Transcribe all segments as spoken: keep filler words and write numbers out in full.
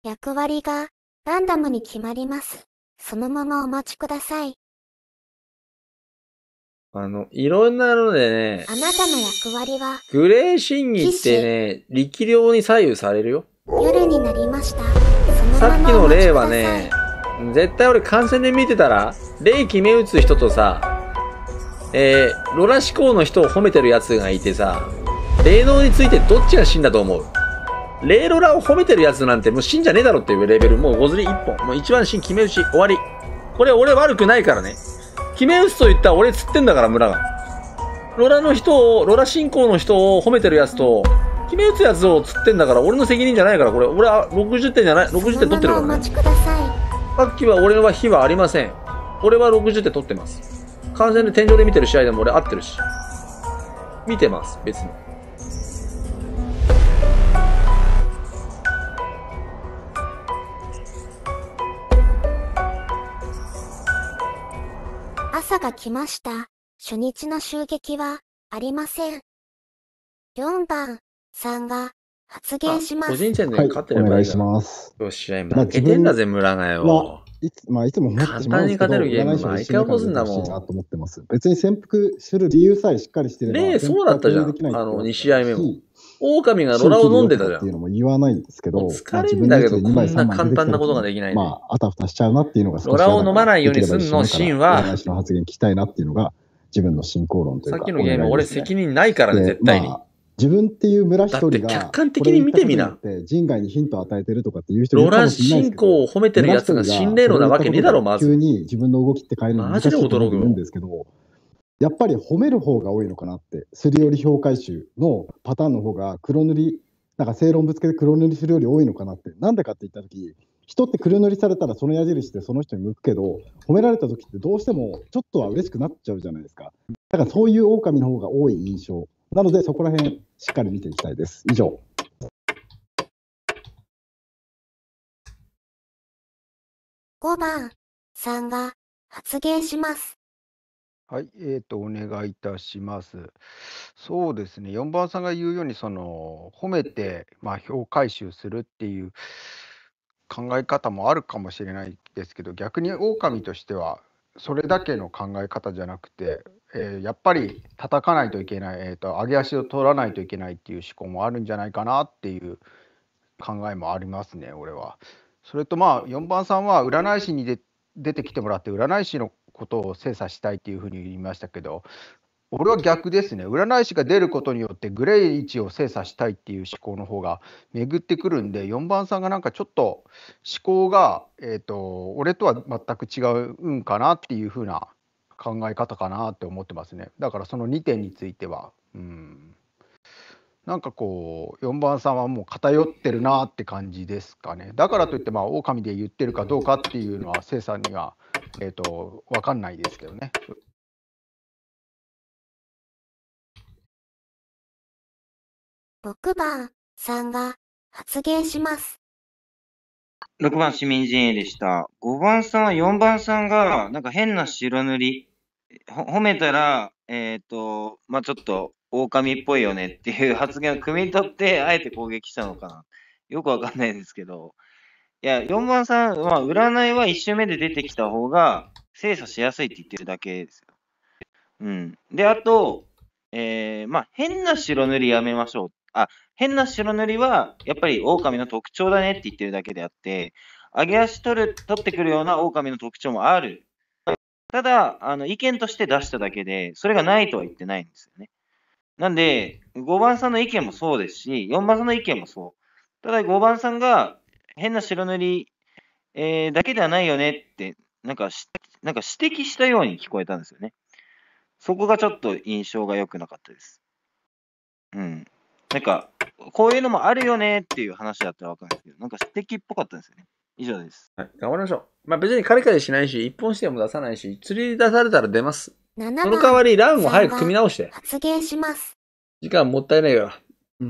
役割がランダムに決まります。そのままお待ちください。 あの、いろんなのでね、 あなたの役割は、 グレー審議ってね、力量に左右されるよ。 夜になりました。 さっきの例はね、絶対俺観戦で見てたら、霊決め打つ人とさ、えー、ロラ志向の人を褒めてるやつがいてさ、霊能についてどっちが真だと思う？霊ロラを褒めてるやつなんてもう真じゃねえだろっていうレベル、もうゴズリ一本。もう一番真決め打ち終わり。これ俺悪くないからね。決め打つと言ったら俺釣ってんだから村が。ロラの人を、ロラ信仰の人を褒めてるやつと、決め打つやつを釣ってんだから俺の責任じゃないから、これ俺はろくじゅってんじゃない、ろくじゅってん取ってるからね。さっきは俺は非はありません。俺はろくじゅってん取ってます。観戦で天井で見てる試合でも俺合ってるし。見てます、別に。 朝が来ました。初日の襲撃はありません。よんばんさんが発言します。 個人戦で勝ってればいい、 はい、お願いします。 よし、試合負けてんだぜ、村がよ。 いつ、まあ、いつも思ってしまうんですけど、 簡単に勝てるゲーム毎回起こすんだもん。 なと思ってます。別に潜伏する理由さえしっかりしてれば。 ねえ、そうだったじゃん。あの、に試合目も。狼がロラを飲んでたじゃん。 っていうのも言わないんですけど、 疲れるんだけど、こんな簡単なことができない、ね。 まあ、あたふたしちゃうなっていうのが少しロラを飲まないようにすんの、シンは。 占い師の発言聞きたいなっていうのが、自分の進行論というか。 さっきのゲーム、俺責任ないからね、絶対に。 自分っていう村一人が、 客観的に見てみな。 人外にヒントを与えてるとかっていう人ロラ信仰を褒めてるやつが心霊のなわけねえだろ、まず。 急に自分の動きって変えるの難しいと思うんですけど、やっぱり褒める方が多いのかなって、すり寄り評回収のパターンの方が黒塗り、なんか正論ぶつけて黒塗りするより多いのかなって。なんでかって言ったとき、人って黒塗りされたらその矢印でその人に向くけど、褒められたときってどうしてもちょっとは嬉しくなっちゃうじゃないですか。だからそういう狼の方が多い印象。なのでそこら辺しっかり見ていきたいです。以上。 ごばんさんが発言します。 はい、えっと、お願いいたします。そうですね、よんばんさんが言うように、その、褒めて、まあ、票回収するっていう考え方もあるかもしれないですけど、逆に狼としては、それだけの考え方じゃなくて、えー、やっぱり叩かないといけない、えーと、上げ足を取らないといけないっていう思考もあるんじゃないかなっていう考えもありますね、俺は。それとまあ、よんばんさんは占い師にで出てきてもらって、占い師のことを精査したいっていうふうに言いましたけど、俺は逆ですね。占い師が出ることによってグレー位置を精査したいっていう思考の方が巡ってくるんで、よんばんさんがなんかちょっと思考が、えーと、俺とは全く違うんかなっていう風な考え方かなって思ってますね。だからそのにてんについては、うん、なんかこうよんばんさんはもう偏ってるなって感じですかね。だからといってまあ狼で言ってるかどうかっていうのは精査には、えーと、分かんないですけどね。 ろくばんさんが発言します。 ろくばん市民陣営でした。ごばんさんはよんばんさんがなんか変な白塗り、褒めたら、えっと、まあちょっと狼っぽいよねっていう発言を汲み取って、あえて攻撃したのかな。よくわかんないですけど。いや、よんばんさんは、占いは一周目で出てきた方が精査しやすいって言ってるだけですよ。うん。で、あと、えー、まあ変な白塗りやめましょう。あ、変な白塗りは、やっぱり狼の特徴だねって言ってるだけであって、上げ足取る、取ってくるような狼の特徴もある。ただ、あの、意見として出しただけで、それがないとは言ってないんですよね。なんで、ごばんさんの意見もそうですし、よんばんさんの意見もそう。ただ、ごばんさんが変な白塗り、えー、だけではないよねって、なんかし、なんか指摘したように聞こえたんですよね。そこがちょっと印象が良くなかったです。うん。なんか、こういうのもあるよねっていう話だったらわかるんですけど、なんか指摘っぽかったんですよね。以上です。 はい、頑張りましょう。まあ別にカリカリしないし、一本しても出さないし、釣り出されたら出ます。その代わり、ランを早く組み直して。 発言します。 時間もったいないから。うん。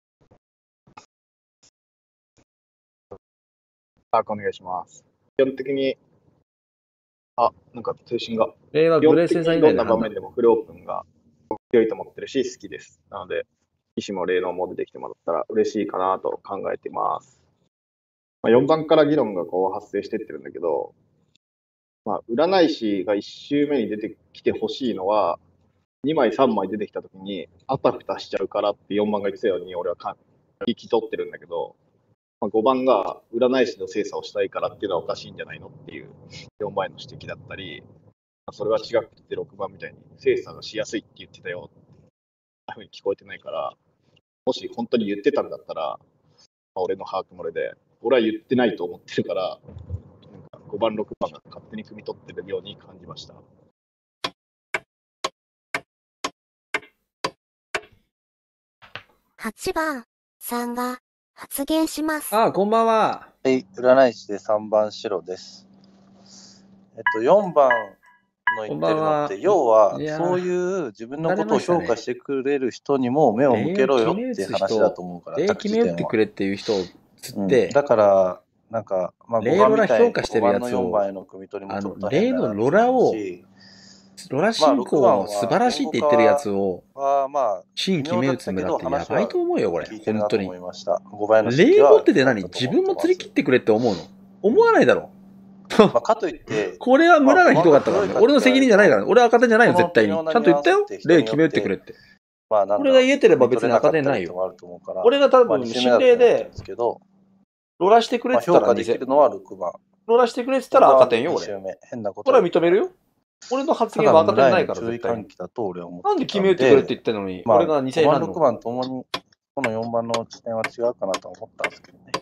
あ、お願いします。基本的に、あ、なんか通信が。 令和グレーセンさん以どんな場面でもフルオープンが良いと思ってるし、好きです。なので、医師も霊能も出てきてもらったら嬉しいかなと考えています。 まあ、よんばんから議論がこう発生してってるんだけど、まあ、占い師がいち周目に出てきてほしいのは、にまい、さんまい出てきたときに、あたふたしちゃうからってよんばんが言ってたように、俺はか聞き取ってるんだけど、まあ、ごばんが占い師の精査をしたいからっていうのはおかしいんじゃないのっていうよんばんへの指摘だったり、まあ、それは違くてろくばんみたいに精査がしやすいって言ってたよっていうふうに聞こえてないから、もし本当に言ってたんだったら、まあ、俺の把握漏れで、俺は言ってないと思ってるから、ごばん、ろくばんが勝手に汲み取ってるように感じました。 はちばんさんが発言します。 ああ、こんばんは。 はい、占い師でさんばん白です。えっと、よんばんの言ってるのって、要は、そういう自分のことを評価してくれる人にも目を向けろよっていう話だと思うから、 例決め打ってくれっていう人を釣って、 うん、だから、なんか、まあ、 例ロラ評価してるやつを、 ごばんのよんばんへの組み取りもちょっと例のロラを、ロラ進行を素晴らしいって言ってるやつを、新決め打つ村ってやばいと思うよ、これ。本当に。例持ってて何自分も釣り切ってくれって思うの思わないだろ。 まあ、かといって、 これは村がひどかったからね。俺の責任じゃないからね。俺は赤点じゃないよ、絶対に。ちゃんと言ったよ。例決め打ってくれって。俺が言えてれば別に赤点ないよ。俺が多分、心霊で、ロラしてくれって言ったら、 できるのはろくばん。 ロラしてくれって言ったら赤点よ、俺。これは認めるよ。俺の発言は赤点ないから、絶対に。なんで決め打ってくれって言ってるのに、 まあ、 俺がにせんえんなの。 ろくばんともに、このよんばんの地点は違うかなと思ったんですけどね。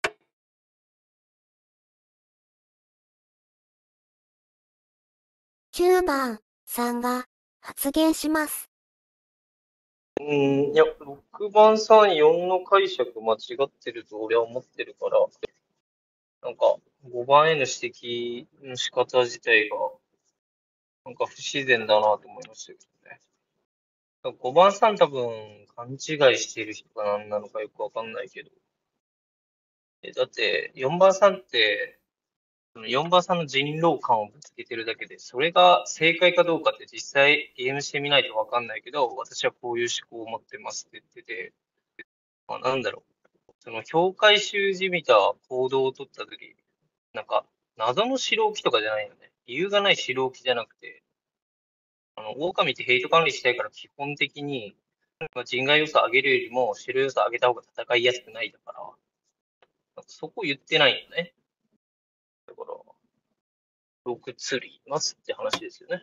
きゅうばんさんが発言します。 うん、いや、ろくばんさん、よんの解釈間違ってると俺は思ってるから、なんかごばんへの指摘の仕方自体が、なんか不自然だなと思いましたけどね。ごばんさん多分勘違いしている人が何なのかよくわかんないけど。えだってよんばんさんって、よんばんさんの人狼感をぶつけてるだけで、それが正解かどうかって実際ゲームしてみないとわかんないけど、私はこういう思考を持ってますって言ってて、まあ、なんだろう。その境界集じみた行動を取ったとき、なんか謎の白置きとかじゃないよね。理由がない白置きじゃなくて、あの、狼ってヘイト管理したいから基本的に、人外要素上げるよりも白要素上げた方が戦いやすくないだから、そこ言ってないよね。だから、ろく釣りますって話ですよね。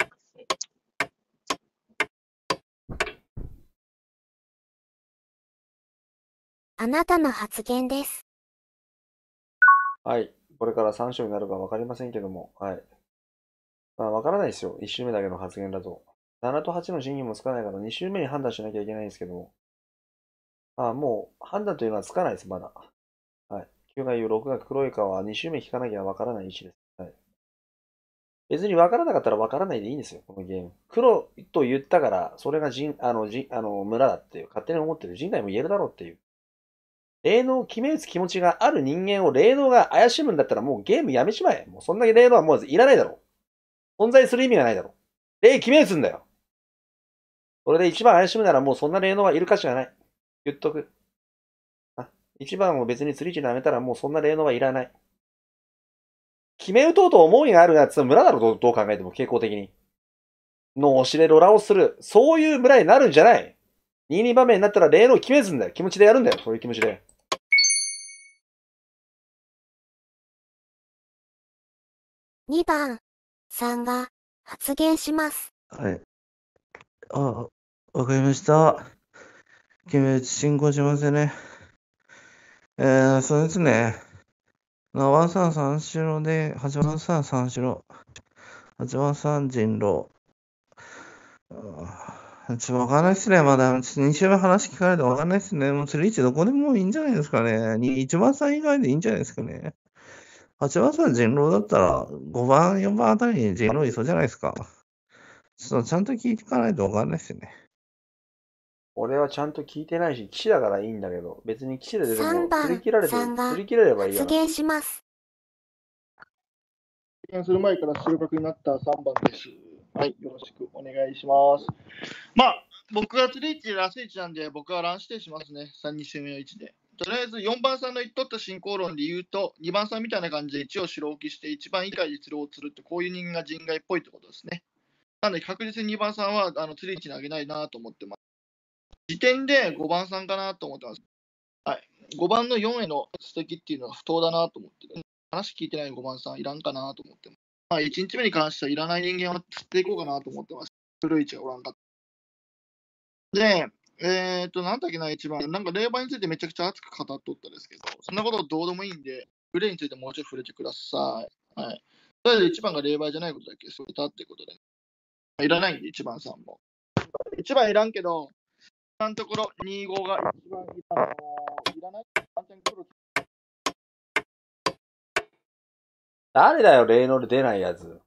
あなたの発言です。 はい。これからさん章になるか分かりませんけども、はい。まあ、分からないですよ。いち周目だけの発言だと。ななとはちの審議もつかないからに周目に判断しなきゃいけないんですけども。ああ、もう判断というのはつかないです、まだ。はい。きゅうが言うろくが黒いかはに周目聞かなきゃ分からない位置です。はい。別に分からなかったら分からないでいいんですよ、このゲーム。黒と言ったから、それが人、あの、人、あの、村だっていう、勝手に思ってる人外も言えるだろうっていう。霊能を決め打つ気持ちがある人間を霊能が怪しむんだったらもうゲームやめちまえ。もうそんだけ霊能はもういらないだろう。存在する意味がないだろう。霊決め打つんだよ。それで一番怪しむならもうそんな霊能はいる価値がない。言っとく。あ、一番を別に釣り地でやめたらもうそんな霊能はいらない。決め打とうと思いがあるやつは村だろう、どう、どう考えても傾向的に。脳死でロラをする。そういう村になるんじゃない。にじゅうに場面になったら霊能を決め打つんだよ。気持ちでやるんだよ。そういう気持ちで。 にばんさんが発言します。 はい。あ、わかりました。決め打ち進行しますよね。えー、そうですね。ななばんさん三白で、はちばんさん三白。はちばんさん人狼。ちょっとわかんないっすね。まだ、ちょっとに週目話聞かれてわかんないっすね。もう釣り位置どこでもいいんじゃないですかね。いちばんさん以外でいいんじゃないですかね。はちばんさん人狼だったら、ごばん、よんばんあたりに人狼いそうじゃないですか。ちょっとちゃんと聞いていかないとわかんないっすよね。 俺はちゃんと聞いてないし、騎士だからいいんだけど、別に騎士で出ても釣り切られて、 さんばん釣り切れればいいよ。 発言します。 発言する前から白角になったさんばんです。はい、よろしくお願いします。まあ、僕が釣り位置でラス位置なんで、僕はラン指定しますね。さん、に周目の位置で。 とりあえずよんばんさんの言っとった進行論で言うと、にばんさんみたいな感じでいちを白置きして、いちばん以外で鶴を釣るって、こういう人間が人外っぽいってことですね。なので確実ににばんさんはあの釣り位置に上げないなと思ってます。時点でごばんさんかなと思ってます。はい、ごばんのよんへの素敵っていうのは不当だなと思ってる。話聞いてないごばんさんいらんかなと思ってます。まあ、いちにちめに関してはいらない人間を釣っていこうかなと思ってます。古い位置がおらんかった。で、えっ、ー、と、なんだっけな、一番。なんか、霊媒についてめちゃくちゃ熱く語っとったですけど、そんなことどうでもいいんで、グレーについてもうちょい触れてください。はい。とりあえず一番が霊媒じゃないことだけ触れたってことで、いらないんで、一番さんも。一番いらんけど、今のところにじゅうごが一番いらのいらないワンチャン来る。 誰だよ、霊能で出ないやつ。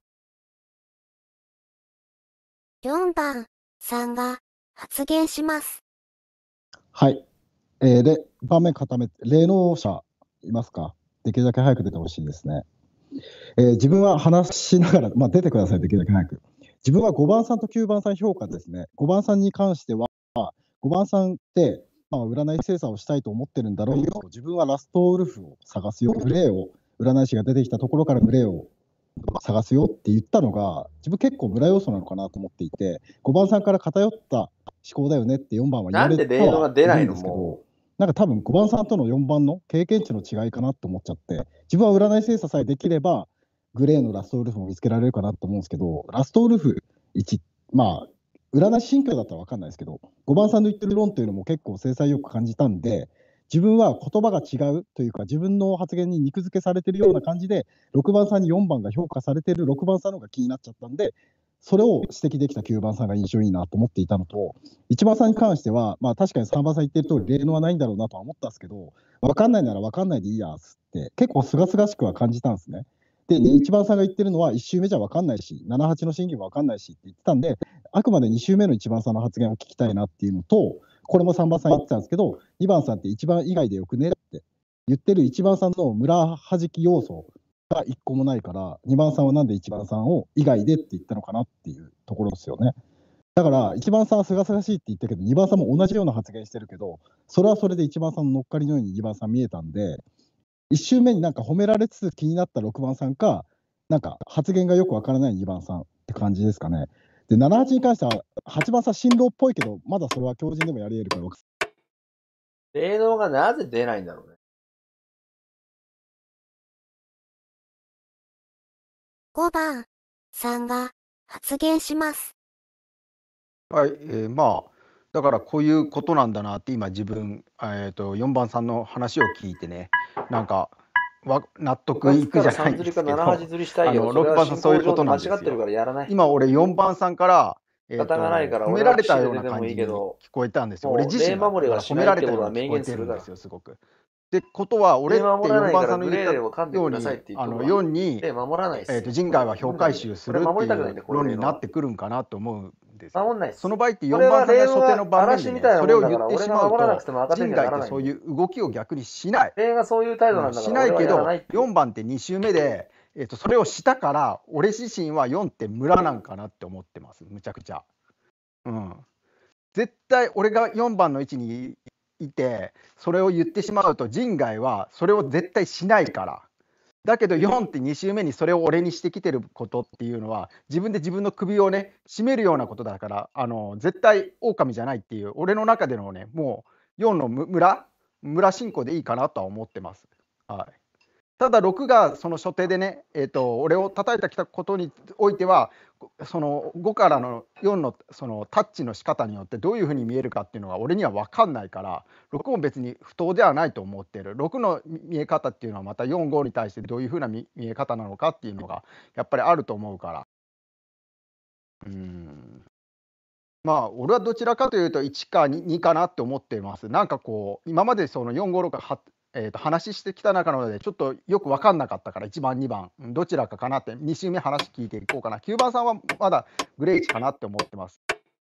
よんばんさんが発言します。 はい。えー、で、場面固めて、霊能者いますか？できるだけ早く出てほしいですね。えー、自分は話しながら、まあ、出てください、できるだけ早く。自分はごばんさんときゅうばんさん評価ですね。ごばんさんに関しては、ごばんさんって、まあ、占い精査をしたいと思ってるんだろうけど、自分はラストウルフを探すよ、グレーを、占い師が出てきたところからグレーを探すよって言ったのが、自分結構村要素なのかなと思っていて、ごばんさんから偏った思考だよねってよんばんは言われてたんですけど、なんか多分ごばんさんとのよんばんの経験値の違いかなと思っちゃって、自分は占い精査さえできれば、グレーのラストウルフも見つけられるかなと思うんですけど、ラストウルフいち、まあ、占い新居だったら分かんないですけど、ごばんさんの言ってる論というのも結構制裁よく感じたんで、自分は言葉が違うというか、自分の発言に肉付けされてるような感じで、ろくばんさんによんばんが評価されてるろくばんさんの方が気になっちゃったんで、それを指摘できたきゅうばんさんが印象いいなと思っていたのと、いちばんさんに関しては、まあ、確かにさんばんさん言ってる通り、霊能はないんだろうなとは思ったんですけど、分かんないなら分かんないでいいやって、結構すがすがしくは感じたんですね。で、いちばんさんが言ってるのは、いち周目じゃ分かんないし、なな、はちの審議も分かんないしって言ってたんで、あくまでに周目のいちばんさんの発言を聞きたいなっていうのと、これもさんばんさん言ってたんですけど、にばんさんっていちばん以外でよくねって言ってるいちばんさんの村はじき要素がいっこもないから、にばんさんはなんでいちばんさんを以外でって言ったのかなっていうところですよね。だから、いちばんさんはすがすがしいって言ったけど、にばんさんも同じような発言してるけど、それはそれでいちばんさんの乗っかりのようににばんさん見えたんで、いち周目になんか褒められつつ気になったろくばんさんか、なんか発言がよくわからないにばんさんって感じですかね。で、なな、はちに関しては、はちばんさん新郎っぽいけど、まだそれは強靭でもやり得るから。 霊能がなぜ出ないんだろうね。 ごばんさんが発言します。 はい、えー、まあ、だからこういうことなんだなって今自分、えー、とよんばんさんの話を聞いてね、なんかわ納得いくじゃないんですけど、あのろくばんさんそういうことなんですよ。今俺よんばんさんから、えー、と褒められたような感じに聞こえたんですよ。俺自身が褒められたように聞こえてるんですよ、すごく。ってことは、俺ってよんばんさんの言ったように、あのよんに、えー、と人外は表回収するっていう論になってくるんかなと思うんですよ。その場合ってよんばんさんが初手の場面で、ね、それを言ってしまうと、人外ってそういう動きを逆にしない。しないけど、よんばんってに周目で、えー、とそれをしたから、俺自身はよんって村なんかなって思ってます、むちゃくちゃ。うん、絶対俺がよんばんの位置にいてそれを言ってしまうと人外はそれを絶対しないから。だけどよんってに周目にそれを俺にしてきてることっていうのは自分で自分の首をね絞めるようなことだから、あの絶対狼じゃないっていう俺の中でのねもうよんの村村進行でいいかなとは思ってます。はい、ただろくがその初手でね、えー、と俺を叩いてきたことにおいてはそのごからのよん の, そのタッチの仕方によってどういうふうに見えるかっていうのが俺には分かんないから、ろくも別に不当ではないと思っている。ろくの見え方っていうのはまたよん、ごに対してどういうふうな 見, 見え方なのかっていうのがやっぱりあると思うから、うーんまあ俺はどちらかというといちか 2, にかなって思っています。なんかこう今までそのよん、ご、ろく、はちえー、と話してきた中のでちょっとよく分かんなかったからいちばんにばんどちらかかなってに周目話聞いていこうかな。きゅうばんさんはまだグレー位置かなって思ってます。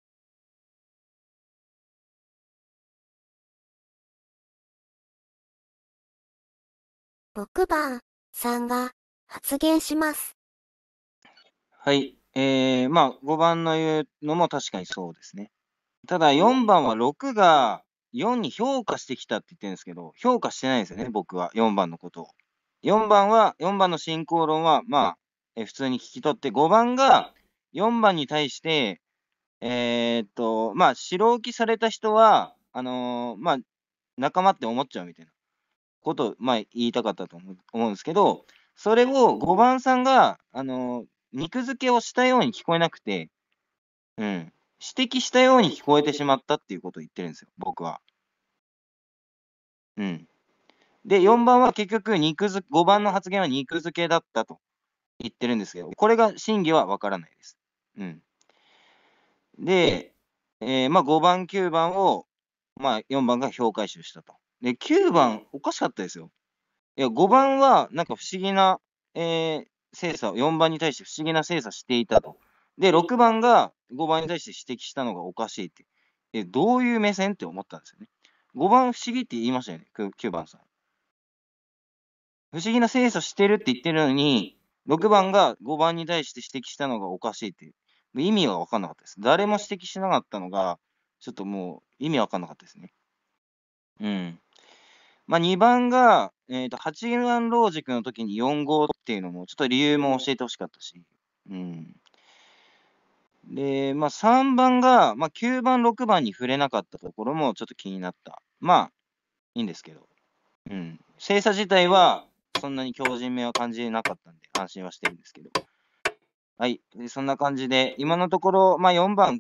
ろくばんさんが発言します。 はい、えー、まあごばんの言うのも確かにそうですね。ただよんばんはろくがよんに評価してきたって言ってるんですけど、評価してないんですよね、僕は、よんばんのことを。よんばんは、よんばんの進行論は、まあ、え普通に聞き取って、ごばんがよんばんに対して、えーっと、まあ、白置きされた人は、あのーまあ、仲間って思っちゃうみたいなことを、まあ、言いたかったと思う思うんですけど、それをごばんさんが、あのー肉付けをしたように聞こえなくて、うん、指摘したように聞こえてしまったっていうことを言ってるんですよ、僕は。うん。で、よんばんは結局肉付、ごばんの発言は肉付けだったと言ってるんですけど、これが真偽はわからないです。うん。で、えーまあ、ごばん、きゅうばんを、まあ、よんばんが評回収したと。で、きゅうばん、おかしかったですよ。いや、ごばんは、なんか不思議な、えー精査を、よんばんに対して不思議な精査していたと。で、ろくばんがごばんに対して指摘したのがおかしいって。え、どういう目線って思ったんですよね。ごばん不思議って言いましたよね、きゅうばんさん。不思議な精査してるって言ってるのに、ろくばんがごばんに対して指摘したのがおかしいっていう。意味が分かんなかったです。誰も指摘しなかったのが、ちょっともう意味分かんなかったですね。うん。まあ、にばんが、えーと、はちばんロージックの時によんごっていうのも、ちょっと理由も教えてほしかったし。うん。で、まあ、さんばんが、まあ、きゅうばん、ろくばんに触れなかったところもちょっと気になった。まあ、いいんですけど。うん。精査自体は、そんなに強靭味は感じなかったんで、安心はしてるんですけど。はい。でそんな感じで、今のところ、まあ、よんばん。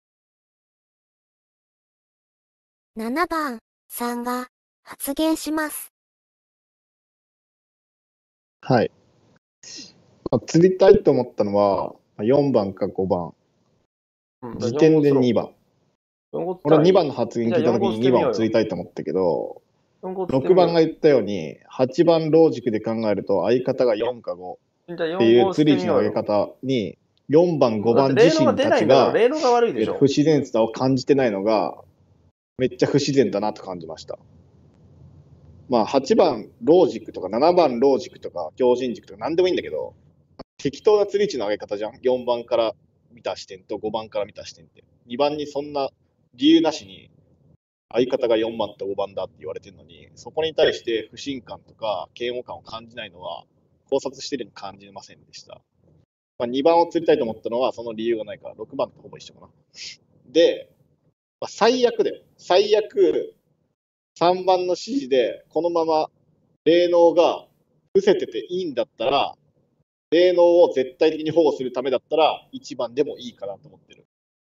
ななばんさんが発言します。 はい。まあ、釣りたいと思ったのは、よんばんかごばん。 うん時点でにばん。 よんご俺はにばんの発言聞いたときにじゃあよんごにばんを釣りたいと思ったけど、 よんご釣ってみようろくばんが言ったように、はちばんロージックで考えると、相方がよんかごじゃあっていよんごう釣り位置の上げ方に、よんばん、ごばん自身たちが例のが悪いでしょ。 不自然さを感じてないのが、めっちゃ不自然だなと感じました。まあ、はちばんロージックとかななばんロージックとか強靭軸とか何でもいいんだけど、適当な釣り位置の上げ方じゃん。よんばんから見た視点とごばんから見た視点って。にばんにそんな理由なしに相方がよんばんとごばんだって言われてるのに、そこに対して不信感とか嫌悪感を感じないのは考察してるように感じませんでした。まあ、にばんを釣りたいと思ったのはその理由がないから、ろくばんとほぼ一緒かな。で、まあ、最悪で、最悪さんばんの指示でこのまま霊能が伏せてていいんだったら、霊能を絶対的に保護するためだったらいちばんでもいいかなと思ってる。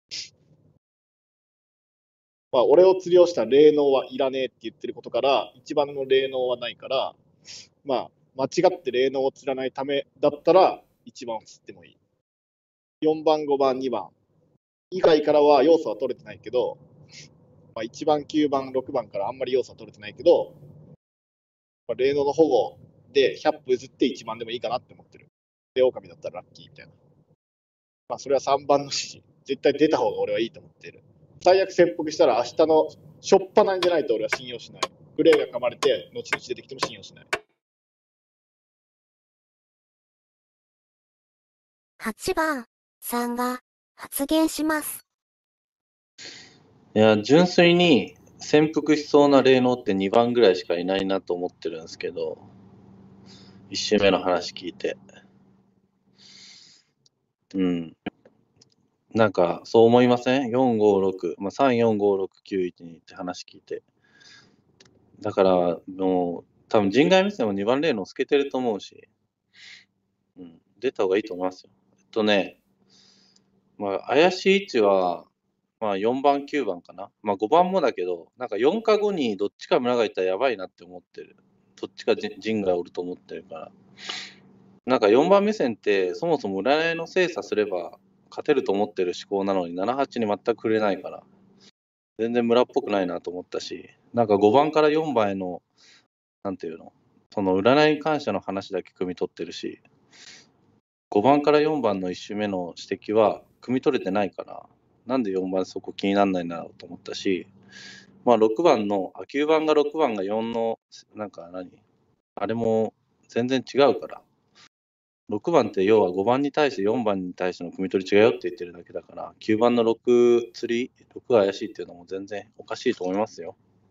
まあ、俺を釣りをした霊能はいらねえって言ってることから、いちばんの霊能はないから、まあ、間違って霊能を釣らないためだったらいちばんを釣ってもいい。よんばん、ごばん、にばん以外からは要素は取れてないけど、まあ、いちばん、きゅうばん、ろくばんからあんまり要素は取れてないけど、まあ、霊能の保護でひゃっぷ譲っていちばんでもいいかなって思ってる。で、狼だったらラッキーみたいな。まあ、それはさんばんの指示。絶対出た方が俺はいいと思っている。最悪切腹したら明日のしょっぱなんじゃないと俺は信用しない。グレーが噛まれて、後々出てきても信用しない。 はちばんさんが発言します。 いや、純粋に潜伏しそうな霊能ってにばんぐらいしかいないなと思ってるんですけど、いち周目の話聞いて。うん。なんか、そう思いません ?よん、ご、ろく。まあ、さん、よん、ご、ろく、きゅう、いち、にって話聞いて。だから、もう、多分人外目線もにばん霊能透けてると思うし、うん、出た方がいいと思いますよ。えっとね、まあ、怪しい位置は、まあ、よんばん、きゅうばんかな。まあ、ごばんもだけど、なんかよんかごにどっちか村がいたらやばいなって思ってる。どっちか陣がおると思ってるから。なんかよんばん目線って、そもそも占いの精査すれば勝てると思ってる思考なのに、なな、はちに全く触れないから、全然村っぽくないなと思ったし、なんかごばんからよんばんへの、なんていうの、その占いに関しての話だけ汲み取ってるし、ごばんからよんばんのいち周目の指摘は汲み取れてないから、なんでよんばんそこ気にならないんだろうと思ったし、まあろくばんの、あ、きゅうばんがろくばんがよんの、なんか何あれも全然違うから。ろくばんって要はごばんに対してよんばんに対しての汲み取り違うよって言ってるだけだから、きゅうばんのろく釣り、ろくが怪しいっていうのも全然おかしいと思いますよ。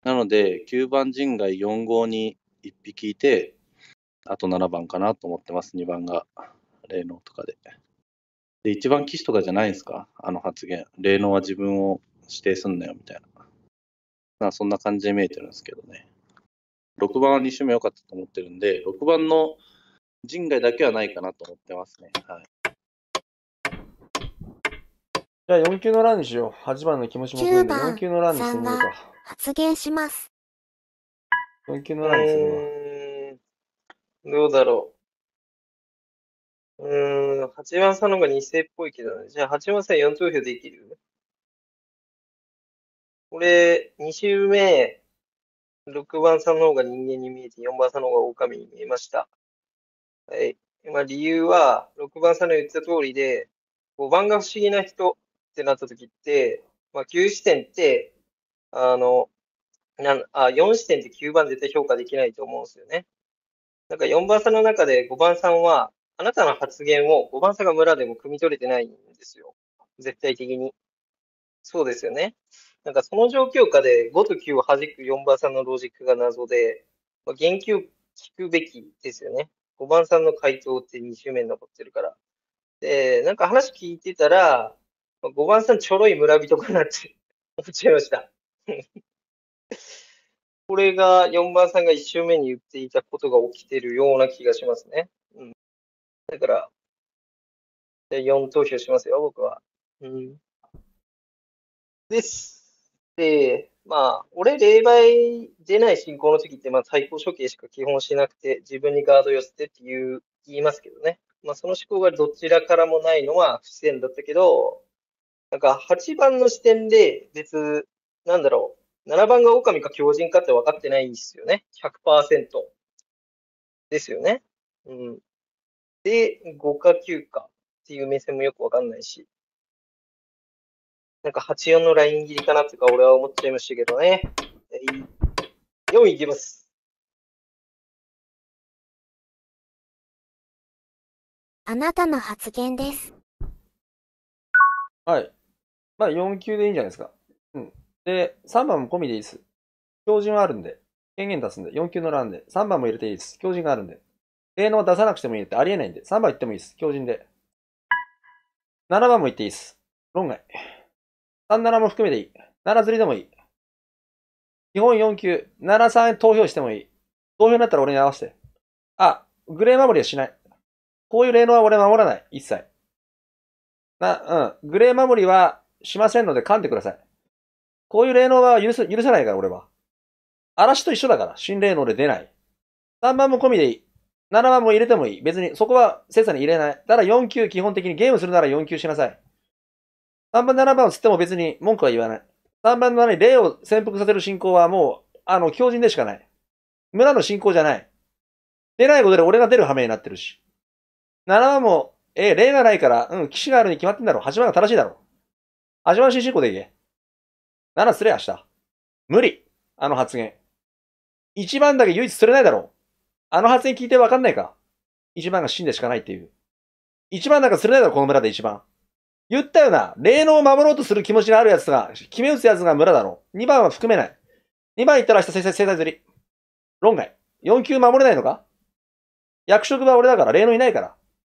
なので、きゅうばん陣外よん号にいっぴきいて、あとななばんかなと思ってます、にばんが。霊能とかで。で、いちばん騎士とかじゃないんですか、あの発言。霊能は自分を指定すんなよみたいな。まあそんな感じで見えてるんですけどね。ろくばんはに周目良かったと思ってるんで、ろくばんの陣外だけはないかなと思ってますね。はい。 じゃあよん級の欄にしよう。はちばんの気持ちも含め 9 てよん番級の欄にしてさんがみようか。 発言します。 よん級うの欄にするわ。 ーん、どうだろう。うーん、はちばんさんの方がに世っぽいけどね。じゃあはちばんさんよん投票できる？俺、に周目、ろくばんさんの方が人間に見えて、よんばんさんの方が狼に見えました。はい。まあ理由は、ろくばんさんの言った通りで、ごばんが不思議な人ってなった時って、まあきゅう視点って、あの、なんあよん視点ってきゅうばん絶対評価できないと思うんですよね。なんかよんばんさんの中でごばんさんは、あなたの発言をごばんさんが村でも汲み取れてないんですよ。絶対的に。そうですよね。なんかその状況下でごときゅうを弾くよんばんさんのロジックが謎で、まあ、言及聞くべきですよね。ごばんさんの回答ってに周目に残ってるから。で、なんか話聞いてたら、まあごばんさんちょろい村人かなって思っちゃいました。これがよんばんさんがいち周目に言っていたことが起きてるような気がしますね。うん、だから、じゃあよん投票しますよ、僕は。うん、です。で、まあ、俺、霊媒出ない進行の時って、まあ、対抗処刑しか基本しなくて、自分にガード寄せてっていう、言いますけどね。まあ、その思考がどちらからもないのは不自然だったけど、なんかはちばんの視点で別、なんだろう、ななばんが狼か狂人かって分かってないんですよね。ひゃくパーセント。ですよね。うん。で、ごかきゅうかっていう目線もよく分かんないし。なんかはちよんのライン切りかなとか俺は思っちゃいましたけどね。よんいきます。 あなたの発言です。 はい。まあよん級でいいんじゃないですか。うん。で、さんばんも込みでいいです。強靭はあるんで。権限出すんで。よん級の欄で。さんばんも入れていいです。強靭があるんで。霊能は出さなくてもいいってありえないんで。さんばん言ってもいいです。強靭で。ななばんも言っていいです。論外。さんななも含めていい。なな釣りでもいい。基本よん級。ななさん投票してもいい。投票になったら俺に合わせて。あ、グレー守りはしない。こういう霊能は俺守らない。一切。な、うん。グレー守りはしませんので噛んでください。こういう霊能は許す、許さないから俺は。嵐と一緒だから。新霊能で出ない。さんばんも込みでいい。ななばんも入れてもいい。別に、そこは精査に入れない。ただよん級基本的にゲームするならよん級しなさい。さんばん、ななばんを釣っても別に文句は言わない。さんばんの霊を潜伏させる進行はもう、あの、強靭でしかない。村の進行じゃない。出ないことで俺が出る羽目になってるし。ななばんも、え、霊がないから、うん、騎士があるに決まってんだろ。はちばんが正しいだろ。はちばん新進行でいけ。なな釣れ明日。無理。あの発言。いちばんだけ唯一釣れないだろ。あの発言聞いてわかんないか。いちばんが死んでしかないっていう。いちばんなんか釣れないだろ、この村でいちばん。言ったよな。霊能を守ろうとする気持ちがあるやつが、決め打つやつが村だろ。にばんは含めない。にばん言ったら明日生態釣り。論外。よん級守れないのか？役職は俺だから霊能いないから。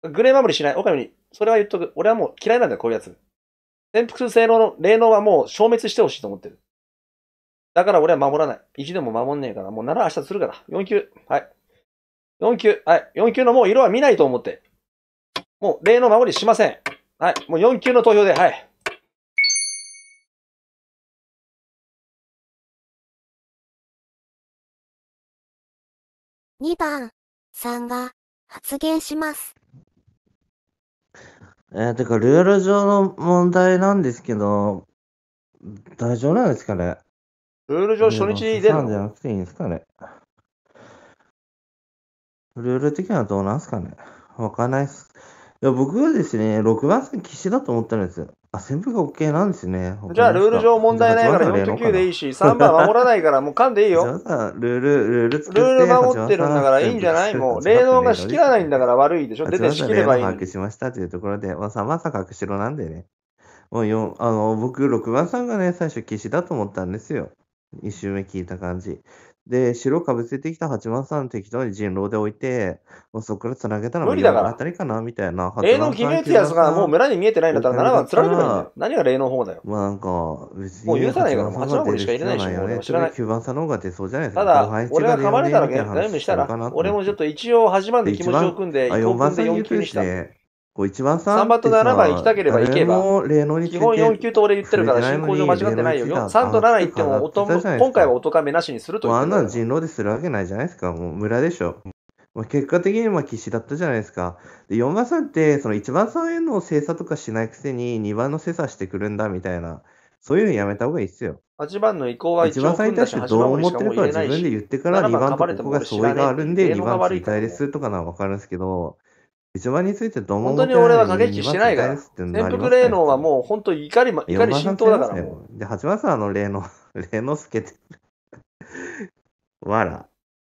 グレー守りしない。狼に。それは言っとく。俺はもう嫌いなんだよ、こういうやつ。潜伏性能の霊能はもう消滅してほしいと思ってる。だから俺は守らない。いちでも守んねえから。もうなな明日するから。よん級。はい。よん級。はい。よん級のもう色は見ないと思って。もう霊能守りしません。はい。もうよん級の投票で。はい。 にばんさんが発言します。 えー、てか、ルール上の問題なんですけど、大丈夫なんですかね？ ルール上初日に出るの？ じゃなくていいんですかね？ルール的にはどうなんですかね？わかんないっす。いや、僕はですね、ろくばん戦騎士だと思ったんですよ。あ、旋風が OK なんですね。 じゃあ、ルール上問題ないからよんときゅうでいいし、さんばん守らないからもう噛んでいいよ。 じゃあ、ルール、ルール作って。 ルール守ってるんだからいいんじゃない？もう、霊能が仕切らないんだから悪いでしょ。出て仕切ればいい。 把握しましたというところで、まあ、さんばんさん隠しろなんでね。もうよあの僕、ろくばんさんがね、最初騎士だと思ったんですよ。 一周目聞いた感じ。で、白かぶせてきたはちばんさん適当に人狼で置いて、もうそこからつなげたら無理だからあたりかなみたいな。 霊能決め打つやつがもう村に見えてないんだったらななばん釣られればいいんだよ。何が霊能方だよ。 まあなんか、別に。 もう許さないから、はちばんこにしか入れないし、俺は知らない。 きゅうばんさんの方が出そうじゃないですか。 ただ、俺が噛まれたらゲームしたら、俺もちょっと一応はちばんで気持ちを組んで、よんばんでよん級にした。 こういちばんさんさんばんとななばん行きたければ行けば、基本よん級と俺言ってるから進行上間違ってないよ。さんとなな行っても、今回は音亀なしにすると言ってる。 あんな人狼でするわけないじゃないですか。もう村でしょ。まあ、結果的にまあ騎士だったじゃないですか。で、よんばんさんって、そのいちばんさんへの精査とかしないくせににばんの精査してくるんだみたいな、そういうのやめた方がいいっすよ。 はちばんの移行は一番最に対してどう思ってるかは自分で言ってから、にばんとここが相違があるんで、にばん追加ですとかならわかるんですけど、いちばんについてどう思ってる本当に俺は駆け引きしてないから。潜伏霊能はもう本当に怒り、怒り浸透だからもう。で、はちばんさんあの霊能、霊能つけてわら。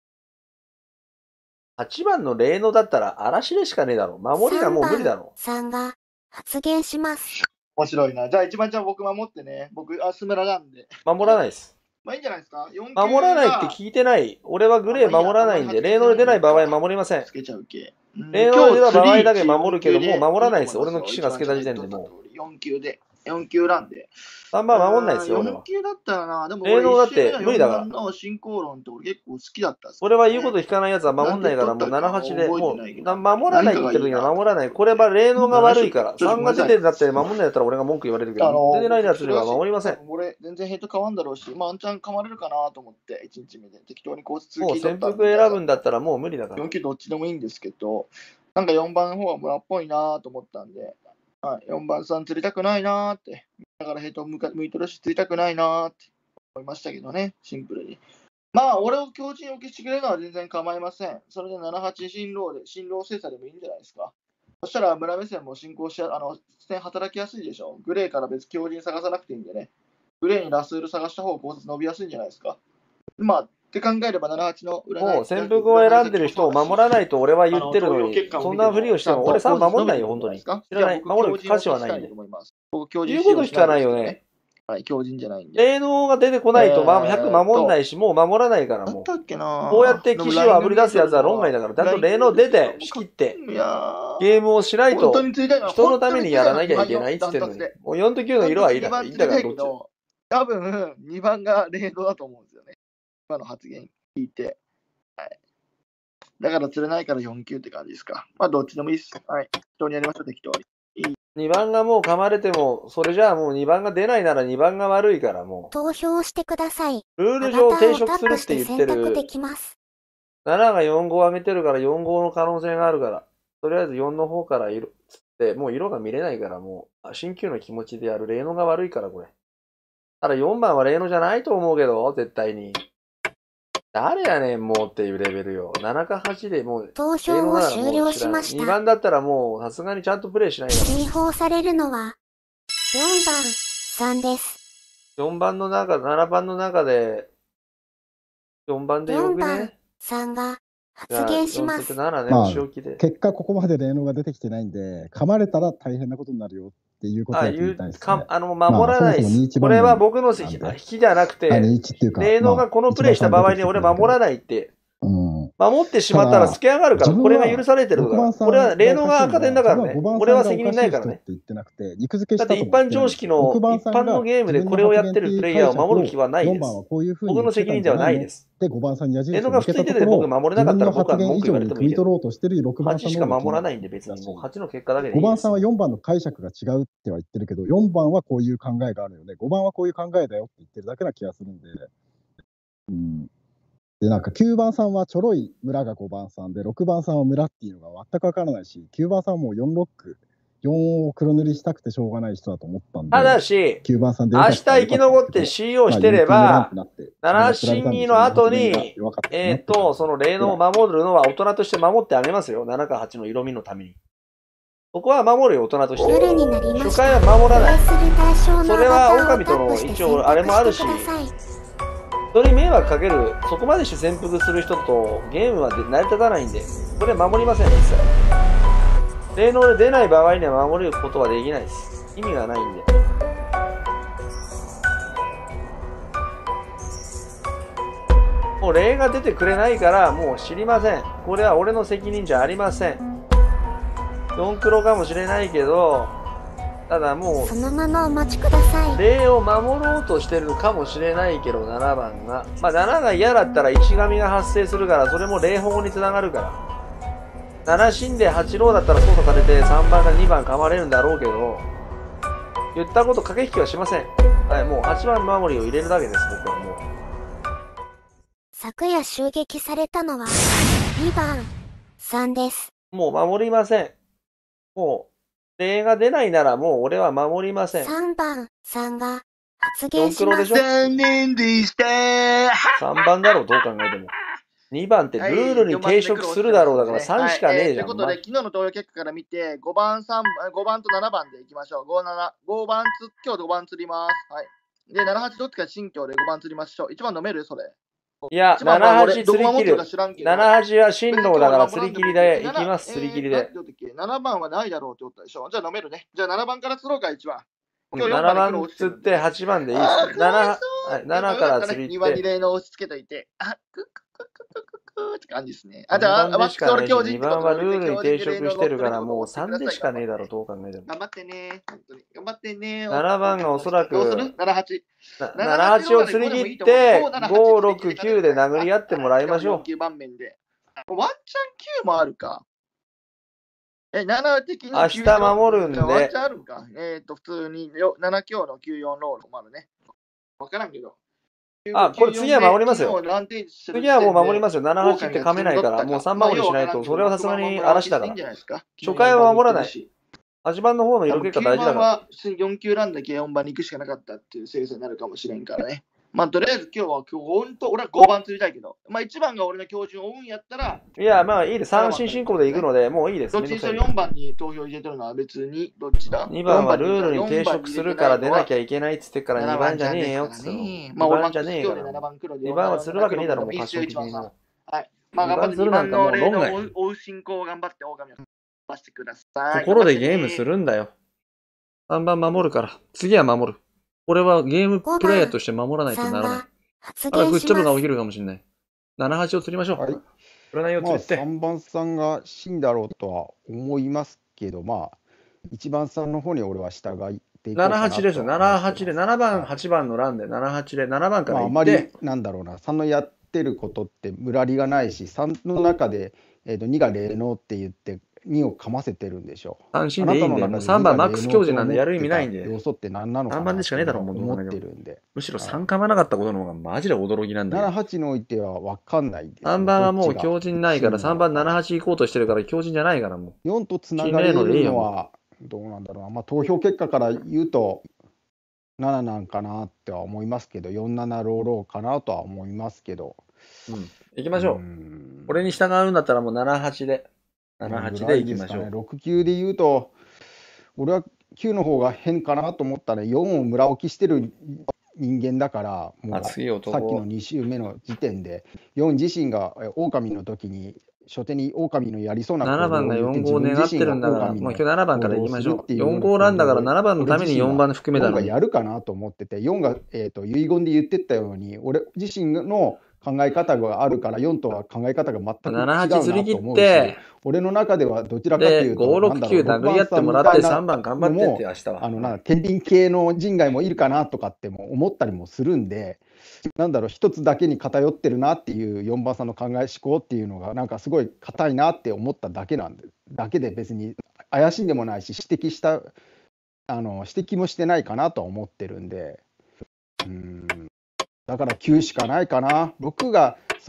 はちばんの霊能だったら嵐でしかねえだろ。守りがもう無理だろ。 さんが発言します。 面白いな。じゃあ一番じゃあ僕守ってね。僕、アスムラなんで。 守らないです。 まあいいんじゃないですか。 守らないって聞いてない。俺はグレー守らないんで、霊能で出ない場合は守りません。霊能で出た場合だけ守るけど、もう守らないです。俺の騎士がつけた時点でもう。 よん級で。よん級なんで。 さんばん守んないですよ。 よん級だったらな、でも霊能だって無理だから。 の進行論って俺結構好きだったっす、ね。 俺は言うこと聞かないやつは守んないから、もうななはちで、もう守らないって言ってる時は守らない。これは霊能が悪いから。さんが出てだって守んないやったら俺が文句言われるけど、出てないやつには守りません。 俺全然ヘッド変わんだろうし、まあワンチャン噛まれるかなと思って、いちにちめで適当にコースもう潜伏選ぶんだったらもう無理だから。 よん級どっちでもいいんですけど、なんかよんばんの方が村っぽいなと思ったんで、はい、よんばんさん釣りたくないなーって。だからヘッド向いとるし釣りたくないなーって思いましたけどね、シンプルに。まあ、俺を強靭を消してくれるのは全然構いません。それでななはち進路で、進路精査でもいいんじゃないですか。そしたら村目線も進行しや、あの、働きやすいでしょ。グレーから別強靭探さなくていいんでね。グレーにラスール探した方が考察伸びやすいんじゃないですか。まあ、って考えればななはちの占い。もう潜伏を選んでる人を守らないと俺は言ってるのに、そんなふりをしても俺さん守んないよ、本当に。知らない。守る価値はないんで。言うこと聞かないよね。 はい、強靭じゃないんで。 霊能が出てこないとひゃく守んないし、もう守らないからもう。こうやって騎士をあぶり出すやつは論外だから、ちゃんと霊能出て、仕切って、ゲームをしないと、人のためにやらなきゃいけないって言ってるのに。もうよんときゅうの色はいいんだから、どっち。 多分、にばんが霊能だと思うんですよね。今の発言聞いて。はい。だから釣れないからよん級って感じですか。まあ、どっちでもいいっす。はい。適当にやりましょう、適当に。 にばんがもう噛まれても、それじゃあもうにばんが出ないならにばんが悪いからもう。 投票してください。 ルール上抵触するって言ってる。なながよん号上げてるからよん号の可能性があるから。とりあえずよんの方から色、つって、もう色が見れないからもう、新旧の気持ちでやる。霊能が悪いからこれ。ただよんばんは霊能じゃないと思うけど、絶対に。誰やねん、もうっていうレベルよ。ななかはちでもう、 投票を終了しました。 にばんだったらもう、さすがにちゃんとプレイしないから。 追放されるのは、よんばんさんです。 よんばんの中、ななばんの中で、よんばんでよくね。よんばんさんが発言します。 まあ、結果ここまで霊能が出てきてないんで、噛まれたら大変なことになるよっていうことだと言いたいですね。 あの、守らないです。これは僕の引きじゃなくて、霊能がこのプレイした場合に俺守らないって、守ってしまったら透け上がるから、これが許されてるから。これは霊能が赤点だからね。俺は責任ないからね。だって一般常識の、一般のゲームでこれをやってるプレイヤーを守る気はないです。僕の責任ではないです。 で、ごばんさんに矢印霊能が普通に出てて僕守れなかったら僕は文句言われてもいいけど。はちしか守らないんで別にもうはちの結果だけでいいです。 ごばんさんはよんばんの解釈が違うっては言ってるけど、よんばんはこういう考えがあるよね。ごばんはこういう考えだよって言ってるだけな気がするんで。うん。で、なんかきゅうばんさんはちょろい村がごばんさんで、ろくばんさんは村っていうのが全くわからないし、きゅうばんさんはもうよんロック、よんを黒塗りしたくてしょうがない人だと思ったんで。 ただし、 きゅうばんさんで明日生き残って シーオー してれば、なな審議の後に、えっと、その霊能を守るのは大人として守ってあげますよ。ななかはちの色味のために。そこは守るよ、大人として。初回は守らない。それは狼との一応あれもあるし、人に迷惑かける、そこまでして潜伏する人とゲームは成り立たないんで、これは守りません、一切。霊能で出ない場合には守ることはできないです。意味がないんで。 もう霊が出てくれないから、もう知りません。これは俺の責任じゃありません。よん黒かもしれないけど、ただもう、 そのままお待ちください。 霊を守ろうとしてるかもしれないけど、ななばんが。まあ、ななが嫌だったらいち神が発生するから、それも霊法につながるから。なな死んではちローだったら操作されてさんばんがにばん噛まれるんだろうけど、言ったこと駆け引きはしません。はい、もうはちばん守りを入れるだけです、僕はもう。 昨夜襲撃されたのはにばんさんです。 もう守りません。もう、霊が出ないならもう俺は守りません。 さんばんさんが発言します。 残念でした。 さんばんだろう、どう考えても。にばんってルールに抵触するだろうだからさんしかねえじゃん。 ということで、昨日の投票結果から見て、ごばん、さんばん、ごばんとななばんでいきましょう。ご、なな、ごばんつ、今日ごばん釣ります。はい。で、なな、はちどっちか新居でごばん釣りましょう。いちばん飲めるそれ。 いや、なな、はち釣り切る。なな、はちは進路だから釣り切りで行きます、釣り切りで。 ななばんはないだろうってことでしょ。じゃあ飲めるね。じゃあななばんから釣ろうか、いちばん。 ななばん釣ってはちばんでいいです。なな、ななから釣りにばんに例の押し付けといて。あ、くくくくくくって感じですね。あ、じゃあ、マックス俺強靭にばんはルールに抵触してるからもうさんでしかねえだろ、どう考えても。 頑張ってね。本当に。頑張ってね。 ななばんがおそらく、 どうする ?なな、はち。 なな、はちを釣り切って、ご、ろく、きゅうで殴り合ってもらいましょう。 きゅうばん面で。ワンチャンきゅうもあるか。え、なな的に明日守るんで。 ワンチャンあるんか。えっと、普通になな強のきゅうよんロールもあるね。わからんけど。 あ、これ次は守りますよ。次はもう守りますよ。なな、はちって噛めないから、もうさんばん守りしないと、それはさすがに嵐だから。初回は守らない。はちばんの方の色結果大事だから。 きゅうばんはよん級ランだけよんばんに行くしかなかったっていう成績になるかもしれんからね。まあ、とりあえず今日は、今日本当、俺はごばん釣りたいけど、まあいちばんが俺の標準を追うんやったら、 いや、まあいいです。三進進行で行くので、もういいです。 どっちにしろよんばんに投票入れてるのは別に、どっちだ ?に 番はルールに抵触するから出なきゃいけないっつってからにばんじゃねえよっつって。まあ俺はじゃねえから。にばんはするわけねえだろ、もう賢い的にも。 はい。まあ頑張ってにばんの例の追う進行を頑張って狼を出してください。 ところでゲームするんだよ。さんばん守るから。次は守る。俺はゲームプレイヤーとして守らないとならない。あら、グッチョブが起きるかもしれない。なな、はちを釣りましょう。はい。占いを釣って。 まあ、さんばんさんが死んだろうとは思いますけど、まあ、いちばんさんの方に俺は従っていこうかなと。 なな、はちですよ。なな、はちで、ななばん、はちばんの欄で、なな、はちで、ななばんから行って。 まあ、あまり、なんだろうな、さんのやってることってムラリがないし、さんの中で、えー、とにが霊能って言って、にをかませてるんでしょう。 さん進でいいんで、もうさんばんマックス教授なんでやる意味ないんで。 要素って何なのかなさんばんでしかねえだろ、もう思ってるんで。 むしろさん噛まなかったことの方がマジで驚きなんだよ。 なな、はちにおいては分かんないです、ね。 さんばんはもう強靭ないから、さんばんなな、はち行こうとしてるから強靭じゃないからもう。 よんとつながれるのはどうなんだろうな。まあ投票結果から言うとなななんかなっては思いますけど、よん、ななローローかなとは思いますけど。 うん。行きましょう。俺に従うんだったらもうなな、はちで。なな、はちでいきましょう。 ろく、きゅうで言うと、俺はきゅうの方が変かなと思ったら、よんを村置きしてる人間だから、もうさっきのに週目の時点で、よん自身が狼の時に、初手に狼のやりそうなななばんがよん号を願ってるんだから、もう今日ななばんから行きましょう。よん号ランだからななばんのためによんばん含めたの。 よんがやるかなと思ってて、よんが、えーと、遺言で言ってったように、俺自身の考え方があるから、よんとは考え方が全く違うなと思うし、俺の中ではどちらかというと、 ご、ろく、きゅう殴り合ってもらってさんばん頑張ってって明日は。 あのな、天輪系の人外もいるかなとかっても思ったりもするんで、なんだろう、一つだけに偏ってるなっていうよんばんさんの考え思考っていうのが、なんかすごい硬いなって思っただけなんで、だけで別に怪しんでもないし、指摘した、あの指摘もしてないかなとは思ってるんで、うーん。だからきゅうしかないかな。ろくがそ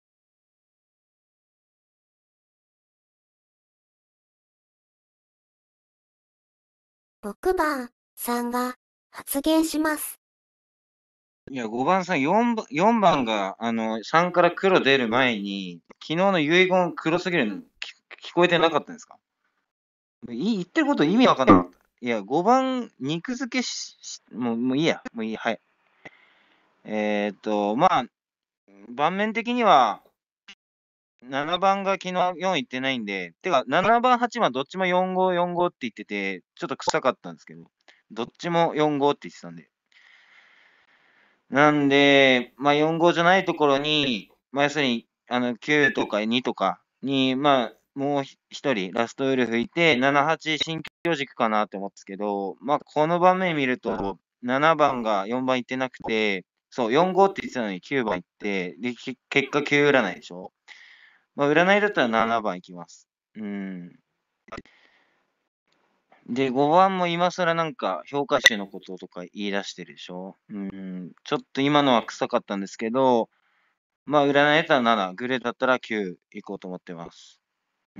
ろくばんさんが発言します。 いや、ごばんさん、よんばん、よんばんが、あの、さんから黒出る前に、昨日の遺言黒すぎるの聞こえてなかったんですか？言ってること意味わかんなかった。いや、ごばん、肉付けし、もう、もういいや。もういいや。はい。えっと、まあ、盤面的には、ななばんが昨日よん行ってないんで、てか、ななばん、はちばんどっちもよん号、よん号って言ってて、ちょっと臭かったんですけど、どっちもよん号って言ってたんで。なんで、まあよん号じゃないところに、 まあ、要するに、あの、きゅうとかにとかに、まあ、もう一人、ラストウルフいて、なな、はち、新境軸かなって思うんですけど、まあ、この場面見ると、ななばんがよんばんいってなくて、そう、よん、ごって言ってたのにきゅうばんいって、で、結果きゅう占いでしょ。まあ、占いだったらななばんいきます。うん。で、ごばんも今更なんか評価集のこととか言い出してるでしょ。うん。ちょっと今のは臭かったんですけど、まあ、占いだったらなな、グレーだったらきゅう行こうと思ってます。うん。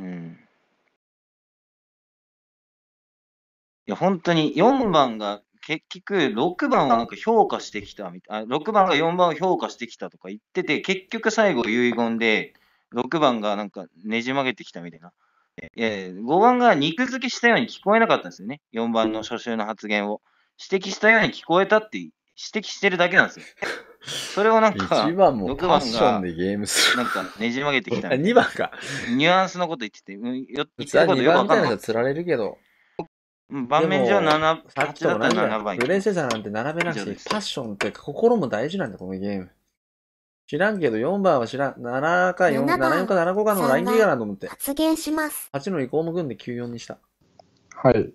いや、本当によんばんが結局ろくばんをなんか評価してきたみたい。あ、ろくばんがよんばんを評価してきたとか言ってて、結局最後遺言で、ろくばんがなんかねじ曲げてきたみたいな。いやいや、ごばんが肉付けしたように聞こえなかったんですよね。よんばんの初週の発言を。指摘したように聞こえたって指摘してるだけなんですよ。それをなんか、 いちばんもろくばんパッションがでゲームする。 なんかねじ曲げてきたみたいな。 にばんか。 ニュアンスのこと言ってて、うん、よ普通はに言ってることよくばんみたいなわかんない。 人釣られるけど。 うん盤面上なな、 さっきとはちだったら同じだななばんいよ。プきます。 レイセサなんて並べなくていい。パッションって心も大事なんだ、このゲーム。知らんけど、よんばんは知らん。ななかよん、 ななばんななよんかななごかのラインギガなと思って。 発言します。 はちの移行も組んできゅうよんにした。 はい。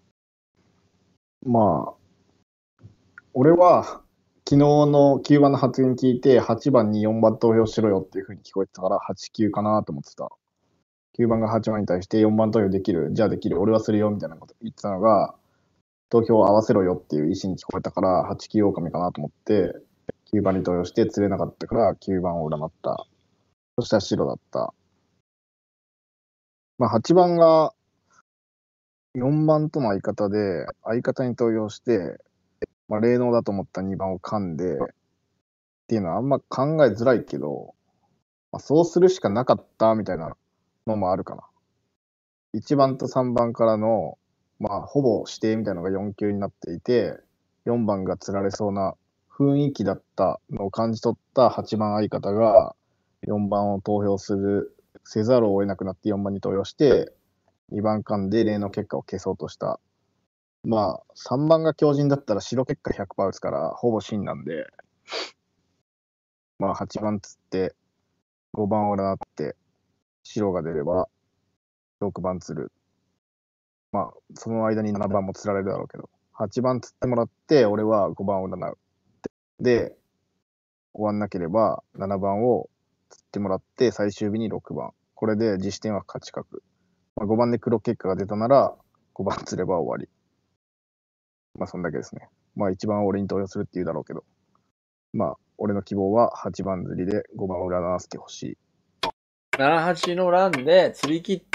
まあ、俺は、昨日のきゅうばんの発言聞いて、はちばんによんばん投票しろよっていう風に聞こえてたから、はち、きゅうかなと思ってた。きゅうばんがはちばんに対してよんばん投票できる、じゃあできる、俺はするよみたいなこと言ってたのが、投票を合わせろよっていう意思に聞こえたから、はち、きゅう狼かなと思って、きゅうばんに投票して釣れなかったから、きゅうばんを占った。そしたら白だった。まあ、はちばんがよんばんとの相方で、相方に投票して、まあ、霊能だと思ったにばんを噛んで、っていうのはあんま考えづらいけど、まあ、そうするしかなかったみたいなのもあるかな。いちばんとさんばんからの、まあ、ほぼ指定みたいなのがよん級になっていて、よんばんが釣られそうな雰囲気だったのを感じ取ったはちばん相方が、よんばんを投票する、せざるを得なくなってよんばんに投票して、にばん噛んで例の結果を消そうとした。まあ、さんばんが強靭だったら白結果 ひゃくパーセント 打つから、ほぼ真なんで、まあ、はちばん釣って、ごばんを占って、白が出れば、ろくばん釣る。まあ、その間にななばんも釣られるだろうけど、はちばん釣ってもらって、俺はごばんを占う。で、終わんなければ、ななばんを釣ってもらって、最終日にろくばん。これで実点は勝ち確。まあ、ごばんで黒結果が出たなら、ごばん釣れば終わり。まあ、そんだけですね。まあ、一番俺に投票するって言うだろうけど、まあ、俺の希望ははちばん釣りでごばんを占わせてほしい。 なな、はちの欄で釣り切って、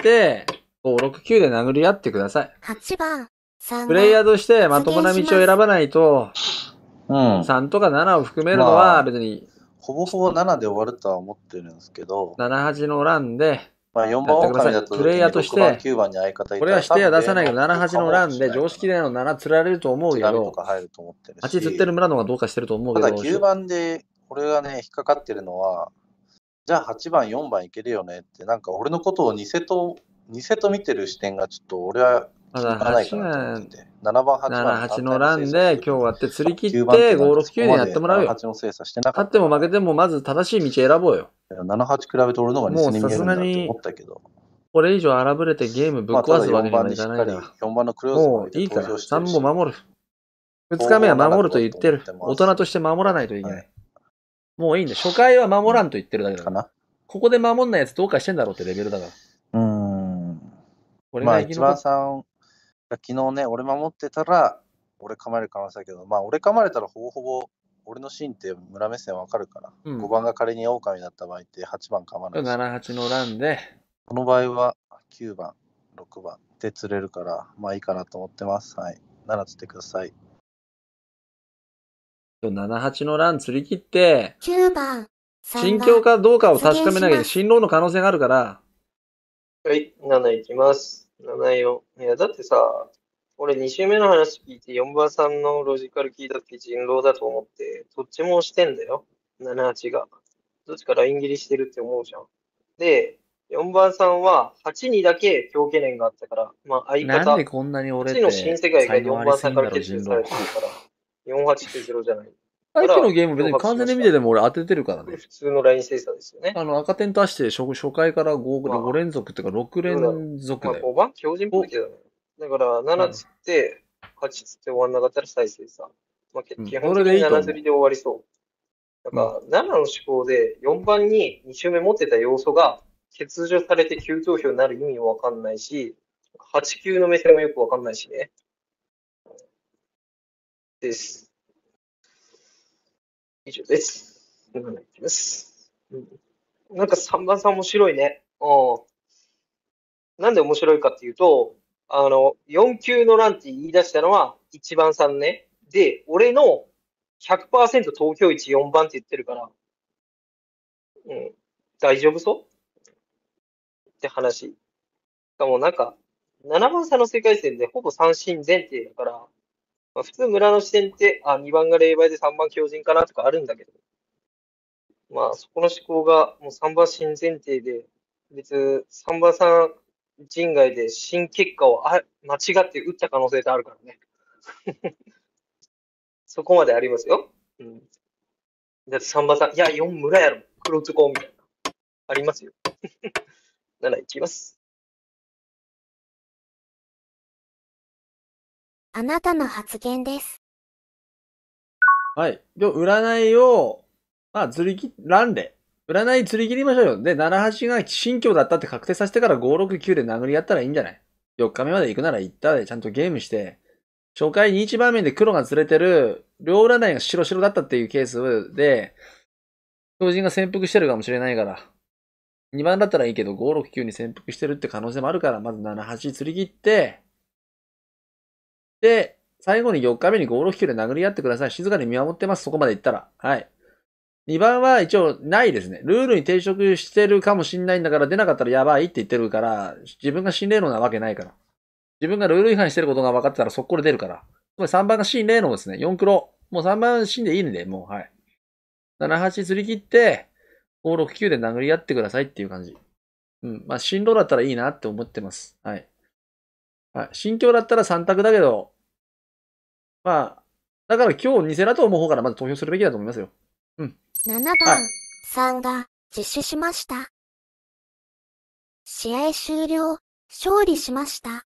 ご、ろく、きゅうで殴り合ってください。 はちばん、さんプレイヤーとしてまともな道を選ばないと、 うん。 さんとかななを含めるのは別に、 ほぼほぼななで終わるとは思ってるんですけど、 なな、はちの欄で、 まあ、よんばん狼だった時プレイヤーとにしてろくばん、きゅうばんに相方いたら、 これは指定は出さないけど、なな、はちの欄で多分常識でのなな釣られると思うけ手紙とど、 か入ると思ってるし、 はち釣ってる村の方がどうかしてると思うけど、 ただきゅうばんで俺がね、引っかかってるのは、じゃあはちばん、よんばんいけるよねって、なんか俺のことを偽と、偽と見てる視点がちょっと俺は気に入らないかなと思ってて、ななばん、はちばんなな、はちの欄で今日やって釣り切って、ご、ろく、きゅうでやってもらうよ。 ななはちの精査してなか勝っっても負けてもまず正しい道選ぼうよ。 ななはち比べて俺の方が偽に見えるんだって思ったけど、 これ以上荒ぶれてゲームぶっ壊すわけにはいかないから。 よんばんのクローズもういいから、さんも守る。ふつかめは守ると言ってる。大人として守らないといけない。もういいんだ。初回は守らんと言ってるだけだから。ここで守んないやつどうかしてんだろうってレベルだから。 うーん。 俺まあ、 が生き残っ一番さんが昨日ね、俺守ってたら、俺噛まれる可能性だけど、まあ、俺噛まれたらほぼほぼ、俺のシーンって村目線わかるから、 うんごばんが仮に狼だった場合ってはちばん噛まないし、 なな、はちの欄で、 この場合はきゅうばん、ろくばんで釣れるから、まあいいかなと思ってます。はい。なな釣ってください。 なな、はちの欄釣り切って、 きゅうばん、 心境かどうかを確かめなきゃ進路の可能性があるから、 はい、なないきます。ななよん。いや、だってさ、俺に週目の話聞いてよんばんさんのロジカル聞いた時人狼だと思って、どっちも押してんだよ。ななはちが。どっちかライン切りしてるって思うじゃん。で、よんばんさんははちにだけ強懸念があったから、まあ相方、 なんでこんなに俺っはちの新世界がて才能 4番さんからありすぎんだろ、人狼決定されてる。から、よんはちってゼロじゃない。 さっきのゲーム別に完全に見てても俺当ててるからね。 普通のライン精査ですよね。 あの、赤点として初初回から 5, まあご連続っていうかろく連続まあ、 だよ。 ごばん標準っぽいけどね。だから、ななつって、はちつって終わんなかったら再生さ。まあ、けうん基本それでいいと思う的になな釣りで終わりそう。だから、ななの思考でよんばんにに周目持ってた要素が欠如されて急投票になる意味もわかんないし、はち、きゅうの目線もよくわかんないしね。です。以上です。なないきます。うんなんかさんばんさん面白いね。うん。なんで面白いかっていうと、あの、よん級の欄って言い出したのは、いちばんさんね。で、俺の ひゃくパーセント 投票率よんばんって言ってるから、うん、大丈夫そうって話。しかもなんか、ななばん差の世界線でほぼ三振前提だから、まあ、普通村の視点って、あ、にばんが霊媒でさんばん強靭かなとかあるんだけど、まあそこの思考がもうさんばん新前提で、別さんばんさん人外で新結果をあ間違って打った可能性ってあるからね。そこまでありますよ。うん。だってさんばんさん、いや、よん村やろ。黒つこみたいな。ありますよ。なないきます。 あなたの発言です。 はい。で、占いを、まあ、釣り切、ランで。占い釣り切りましょうよ。で、ななはちが新居だったって確定させてからごろくきゅうで殴り合ったらいいんじゃない ?よっ 日目まで行くなら行ったでちゃんとゲームして、初回にいち場面で黒が釣れてる、両占いが白白だったっていうケースで、標人が潜伏してるかもしれないから、にばんだったらいいけどごろくきゅうに潜伏してるって可能性もあるから、まずななはち釣り切って、で、最後によっかめにごろくきゅうで殴り合ってください。静かに見守ってます。そこまで行ったら。はい。にばんは一応ないですね。ルールに抵触してるかもしんないんだから出なかったらやばいって言ってるから、自分が心霊能なわけないから。自分がルール違反してることが分かってたら速攻で出るから。つまりさんばんが心霊能ですね。よん黒。もうさんばん死んでいいんで、もう、はい。ななはち釣り切って、ごろくきゅうで殴り合ってくださいっていう感じ。うん。まあ、進路だったらいいなって思ってます。はい。はい。心境だったらさん択だけど、まあ、だから今日偽だと思う方からまず投票するべきだと思いますよ。うん。 ななばんさんが実施しました。試合終了、勝利しました。